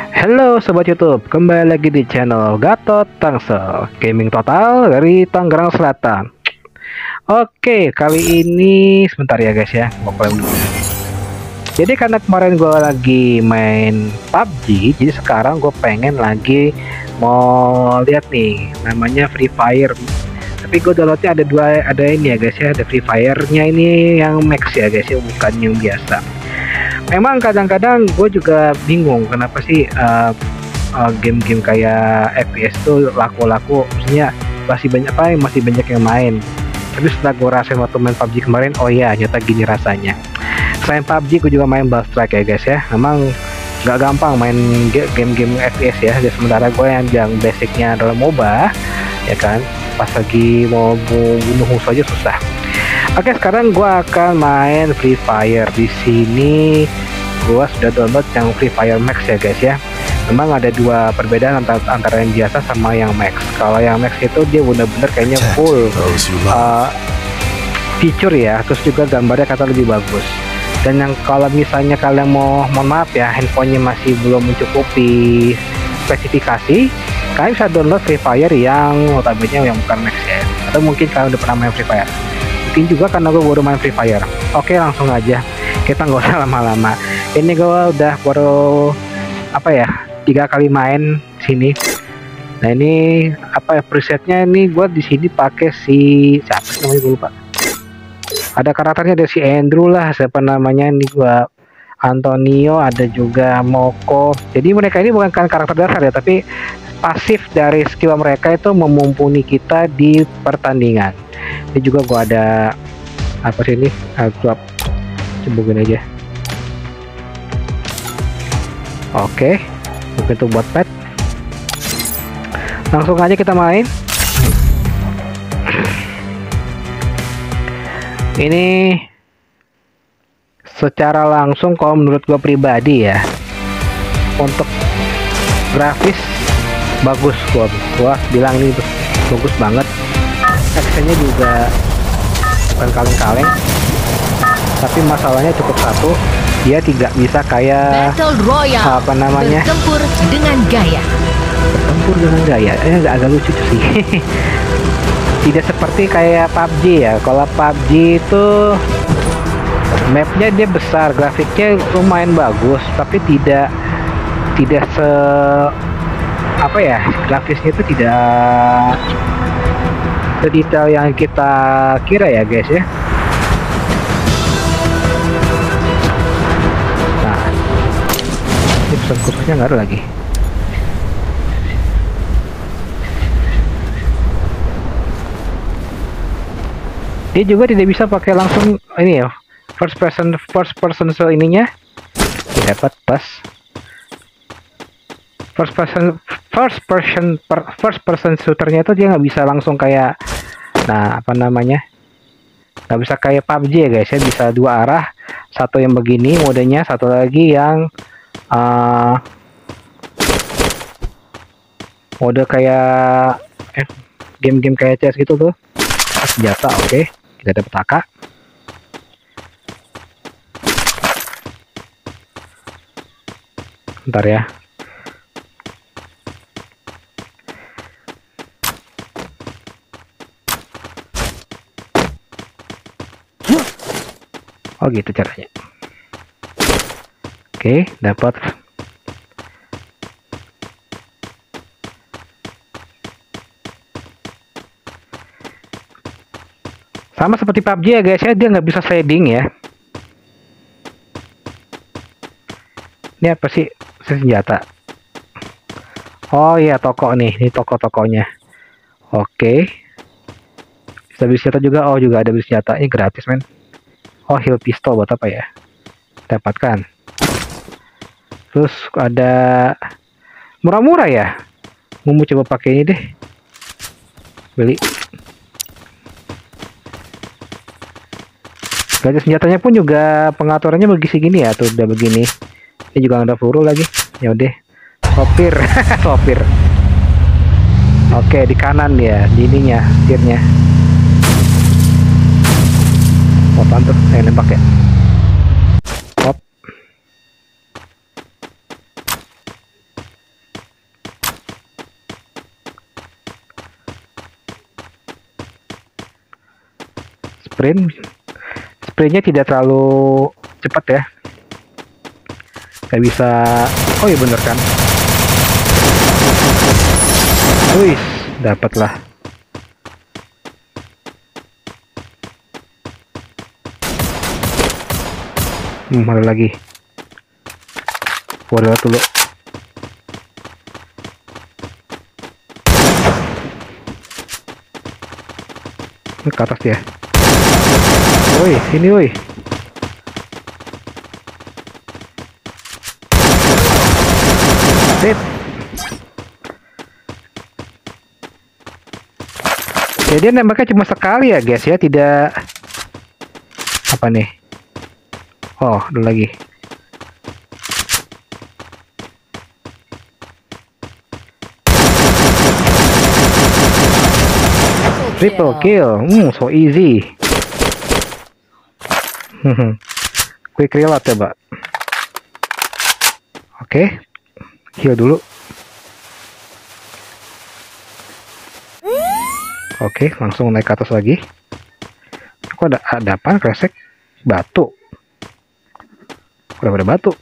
Halo Sobat YouTube, kembali lagi di channel Gatot Tangsel Gaming Total dari Tangerang Selatan. Oke, kali ini sebentar ya guys ya, mau klaim dulu. Jadi karena kemarin gue lagi main PUBG, jadi sekarang gue pengen lagi mau lihat nih, namanya Free Fire. Tapi gue downloadnya ada ini ya guys ya, ada Free Fire-nya ini yang max ya guys ya, bukan yang biasa. Memang kadang-kadang gue juga bingung kenapa sih game-game kayak FPS tuh laku-laku, maksudnya masih banyak yang main. Tapi setelah gue rasain waktu main PUBG kemarin, oh iya nyata gini rasanya. Selain PUBG gue juga main Ball Strike ya guys ya. Memang nggak gampang main game-game FPS ya. Dan sementara gue yang basicnya adalah MOBA ya kan, pas lagi mau bunuh musuh aja susah. Oke, sekarang gua akan main Free Fire. Di sini gua sudah download yang Free Fire Max ya guys ya. Memang ada dua perbedaan antara yang biasa sama yang Max. Kalau yang Max itu dia bener-bener kayaknya full feature ya, terus juga gambarnya kata lebih bagus. Dan yang kalau misalnya kalian mohon maaf ya, handphonenya masih belum mencukupi spesifikasi, kalian bisa download Free Fire yang notabene yang bukan Max ya. Atau mungkin kalian udah pernah main Free Fire. Mungkin juga karena gue baru main Free Fire. Oke, langsung aja, kita nggak usah lama-lama. Ini gue udah baru 3 kali main sini. Nah ini presetnya ini gue di sini pakai si siapa sih namanya, gue lupa. Ada karakternya, ada si Andrew lah, siapa namanya ini, gue Antonio, ada juga Moko. Jadi mereka ini bukan karakter dasar ya, tapi pasif dari skill mereka itu memumpuni kita di pertandingan. Ini juga gua ada apa sih ini, club, cembukin aja. Oke, mungkin itu buat pet. Langsung aja kita main. Ini secara langsung kalau menurut gua pribadi ya, untuk grafis bagus, gua bilang ini bagus banget. Actionnya juga bukan kaleng-kaleng, tapi masalahnya cukup satu, dia tidak bisa kayak Battle Royale, bertempur dengan gaya. Agak lucu sih. Tidak seperti kayak PUBG ya. Kalau PUBG itu mapnya dia besar, grafiknya lumayan bagus, tapi tidak grafisnya itu tidak sedetail yang kita kira ya guys ya. Nah, ini pesan khususnya nggak ada lagi. Dia juga tidak bisa pakai langsung ini ya, first person ininya tidak dapat pas first person shooternya itu dia nggak bisa langsung kayak, nah nggak bisa kayak PUBG ya guys ya, bisa dua arah, satu yang begini modenya, satu lagi yang mode kayak game-game kayak CS gitu tuh. Senjata oke, kita dapat AK. Bentar ya. Oh gitu caranya. Oke, dapat. Sama seperti PUBG ya guys ya, dia nggak bisa shading ya. Ini apa sih? Senjata. Oh iya, toko nih, ini toko-tokonya. Oke. Bisa beli senjata juga. Oh juga ada beli senjata, ini gratis men. Oh, heal pistol buat apa ya? Dapatkan. Terus ada murah-murah ya. Mau coba pakai ini deh. Beli. Garis senjatanya pun juga pengaturannya begini ya, tuh udah begini. Ini juga ada peluru lagi. Ya udah. Sopir, sopir. Oke, di kanan ya, di ininya, setirnya. Apaan tuh? Nembak ya. Hop. sprintnya tidak terlalu cepat ya. Gak bisa. Oh iya bener kan. Wih, dapatlah. Ada lagi. Waduh dulu. Ini ke atas dia. Woi, sini woi. Sip. Jadi nembaknya cuma sekali ya guys ya, tidak apa nih. Oh, ada lagi. Triple kill. So easy. Quick reload ya, Mbak. Oke. Heal dulu. Oke, langsung naik ke atas lagi. Kok ada apa? Kresek batu. Udah pada batu.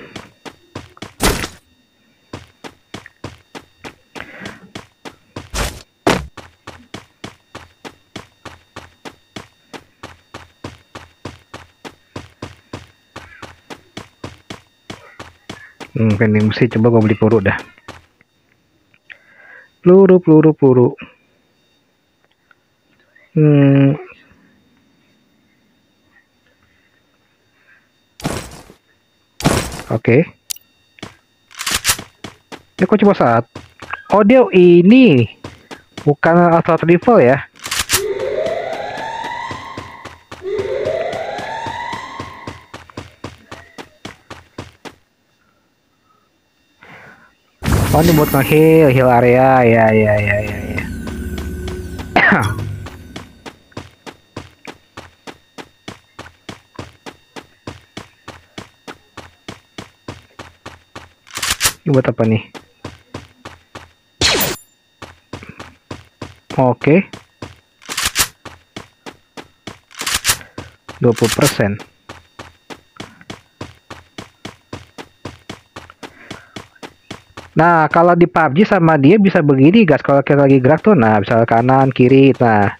Vending mesti coba gue beli peluru dah. Peluru. Oke. Ini kok cuma saat. Oh dia ini bukan assault rifle ya. Oh ini buat nge-heal area ya. Ini buat apa nih? Oke. 20%. Nah, kalau di PUBG sama dia bisa begini, guys. Kalau kita lagi gerak tuh, nah, bisa kanan, kiri, nah.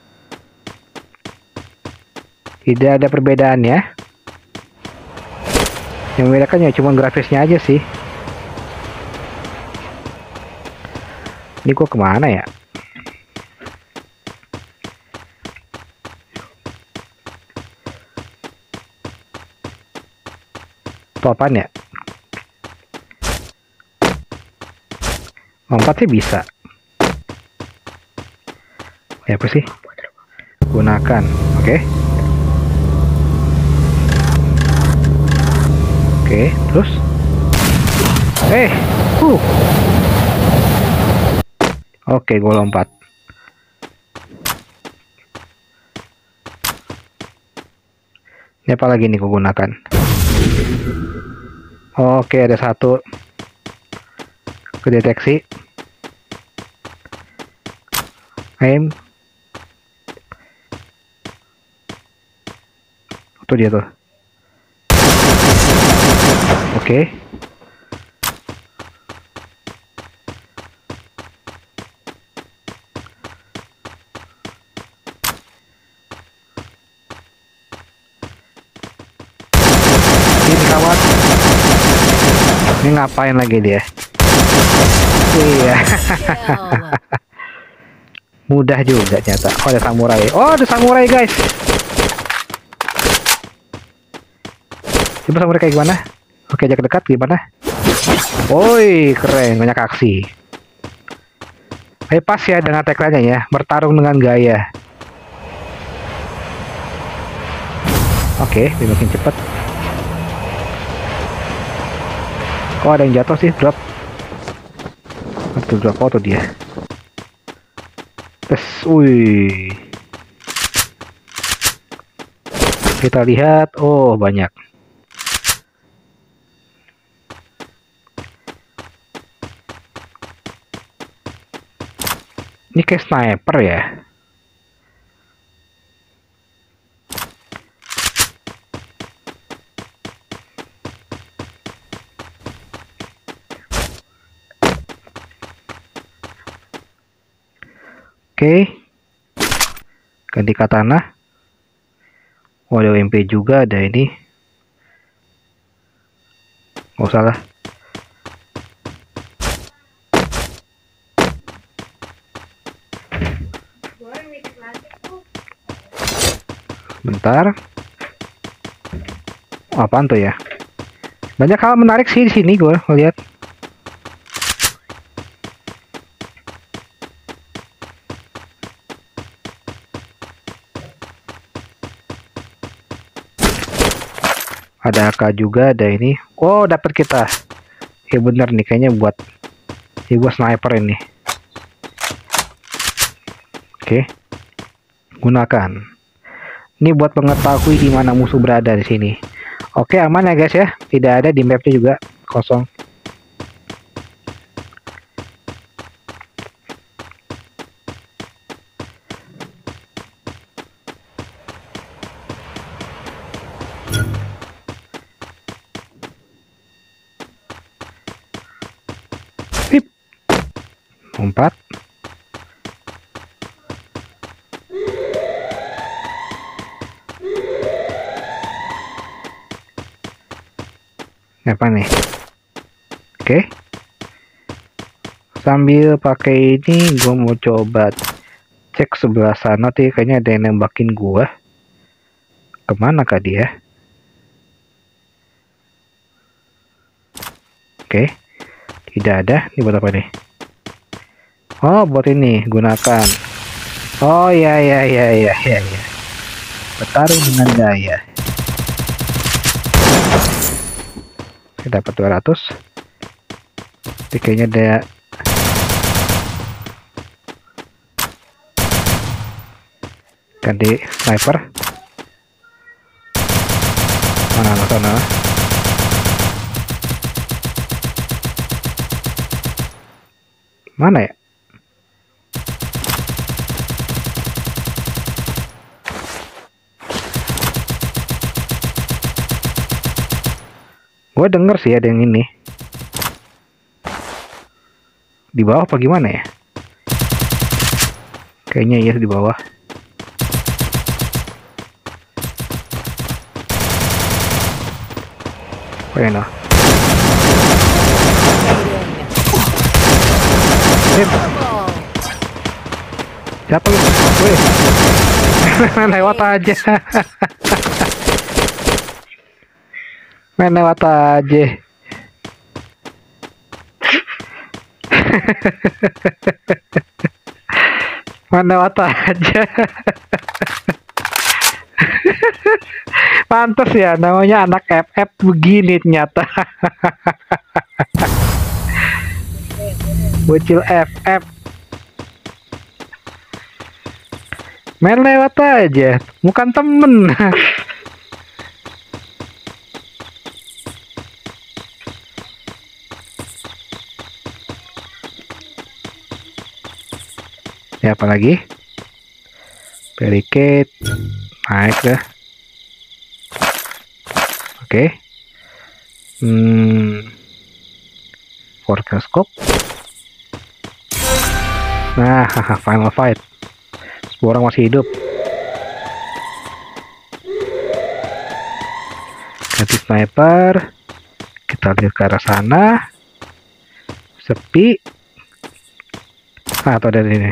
Tidak ada perbedaannya. Yang membedakan ya cuma grafisnya aja sih. Ini gua kemana ya? Itu apaan ya? Lompat sih bisa. Ya apa sih? Gunakan. Oke. Oke, terus. Oke, gue lompat. Ini apa lagi nih gue gunakan? Oke, ada satu. Kedeteksi. Aim. Itu dia tuh. Oke. Ini kawan. Ini ngapain lagi dia? Iya. Mudah juga ternyata. Oh ada samurai. Oh ada samurai guys. Coba samurai kayak gimana? Oke jarak dekat gimana? Woi keren, banyak aksi. Ayo pas ya dengan tagline-nya ya, bertarung dengan gaya. Oke, dia makin cepat. Kok ada yang jatuh sih, drop. Itu drop foto dia. Tes, wih. Kita lihat, oh banyak. Ini kayak sniper ya. Oke. Ganti katana. Oh, ada MP juga, ada ini. Nggak usah lah. Bentar. Apaan tuh ya? Banyak hal menarik sih di sini gue lihat. Ada AK juga, ada ini. Oh, dapat kita. Ya bener nih, kayaknya buat sniper ini. Oke. Gunakan. Ini buat mengetahui di mana musuh berada di sini. Oke, aman ya guys ya. Tidak ada di mapnya juga, kosong. Sip. 4. Apa nih? Oke. Sambil pakai ini, gue mau coba cek sebelah sana. Tuh kayaknya ada yang nembakin gua. Kemana kah dia? Oke. Tidak ada. Ini buat apa nih? Oh, buat ini. Gunakan. Oh, ya. Bertarung dengan gaya. Kita dapat 200. Jadi kayaknya ada ganti sniper. Mana sana? Mana ya? Gue denger sih ada yang ini. Di bawah apa gimana ya? Kayaknya iya di bawah. Oh ya noh. Siapa lu? Wih. Lewat aja. Main lewat aja. Main lewat aja. Pantes ya namanya anak FF begini ternyata. Bocil FF. Main lewat aja, bukan temen. Ya apalagi? Barricade. Naik dah. Oke. Vortex scope. Nah, final fight. Semua orang masih hidup. Ganti sniper. Kita lihat ke arah sana. Sepi. Atau dari ini.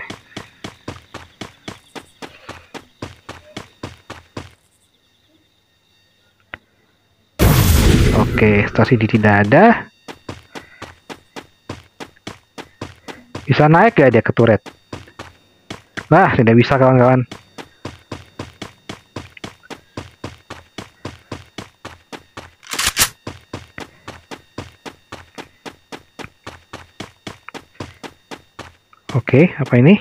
Oke, stasi di tidak ada. Bisa naik gak dia ke turret? Nah, tidak bisa kawan-kawan. Oke, apa ini?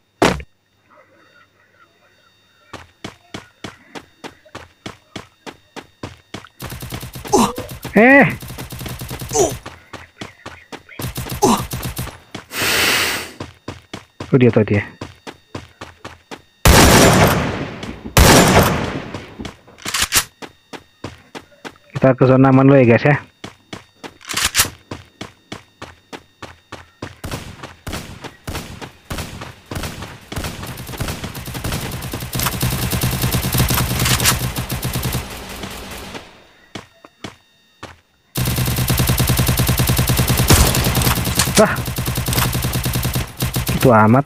Oh dia tadi ya. Kita ke zona aman dulu ya guys ya. Ah, itu amat.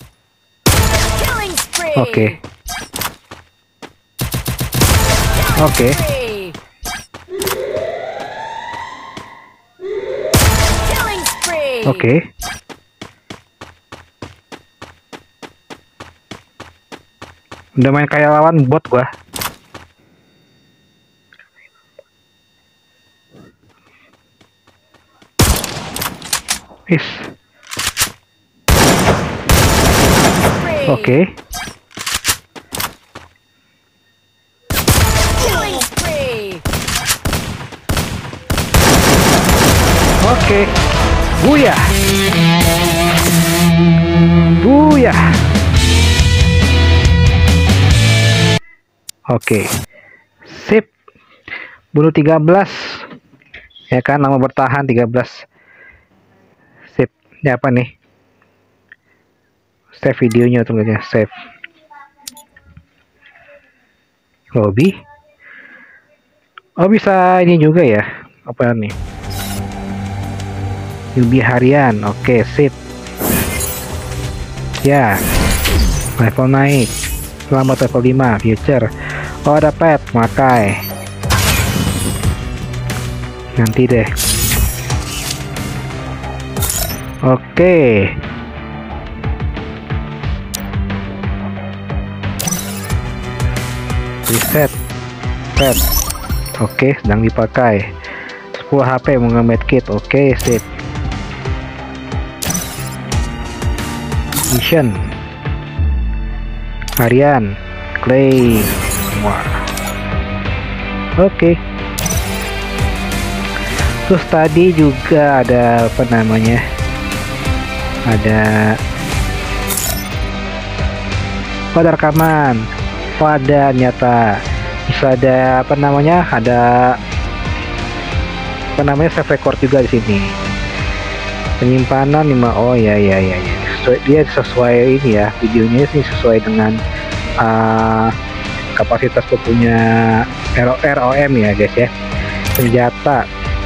Oke. Oke. Oke. Udah main kayak lawan bot gua. Is. Oke. Oke. Buyah. Buyah. Oke. Sip. Bunuh 13. Ya kan, nama bertahan 13. Sip. Ini apa nih? Save videonya tulisnya, save. Lobby. Oh, bisa ini juga ya. Apa nih? Yubi harian. Oke, sip. Ya. Level naik. Selamat level 5 future. Oh, ada pet, makai. Nanti deh. Oke. Reset. Pet. Oke, sedang dipakai. 10 HP mengambil kit. Oke, sip. Mission harian, claim semua. Oke. Terus tadi juga ada apa namanya, ada pada rekaman, pada nyata bisa ada apa namanya, ada apa namanya, save record juga di sini. Penyimpanan 5. Oh ya. Dia sesuai ini ya, videonya sih sesuai dengan kapasitas punya ROM ya guys ya. Senjata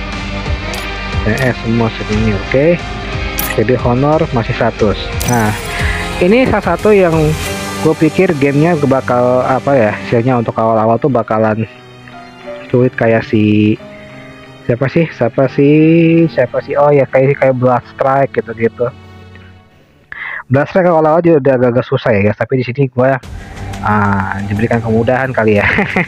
semua segini. Oke. Jadi honor masih 100. Nah, ini salah satu yang gue pikir gamenya bakal apa ya, istilahnya untuk awal-awal tuh bakalan sulit kayak siapa sih oh ya, kayak Blood Strike gitu. Blood Strike awal-awal dia udah agak susah ya guys, tapi di sini gue diberikan kemudahan kali ya.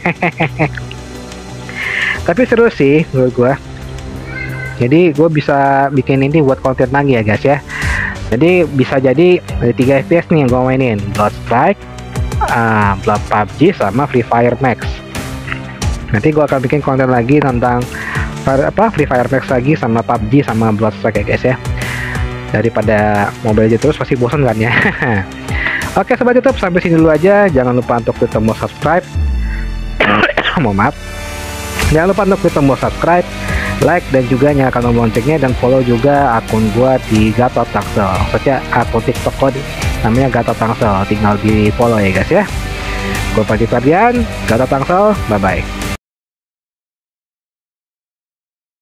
Tapi seru sih menurut gue. Jadi gue bisa bikin ini buat konten lagi ya guys ya. Jadi bisa jadi dari 3 FPS nih yang gue mainin, Blood Strike, Blood PUBG sama Free Fire Max. Nanti gue akan bikin konten lagi tentang Free Fire Max lagi sama PUBG sama Blood Strike ya guys ya. Daripada Mobile Legends terus pasti bosan kan ya. Oke sobat YouTube, sampai sini dulu aja. Jangan lupa untuk klik tombol subscribe. Mohon maaf. Jangan lupa untuk klik tombol subscribe, like, dan juga nyalakan tombol loncengnya, dan follow juga akun gua di Gatot Tangsel. Saja akun TikTok gua namanya Gatot Tangsel, tinggal di follow ya guys ya. Gua Panji Ferdian, Gatot Tangsel, bye bye.